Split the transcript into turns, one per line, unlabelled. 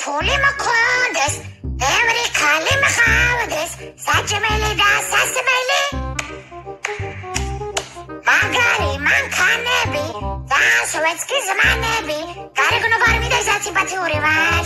ფული მოქონდეს, ბევრი ხალი მყავდეს, საჭმელი და სასმელი. მაგარი მანქანები, და სვეცკი ზმანები, გარეგნო ბარმი და საციფათიური ვაჟ.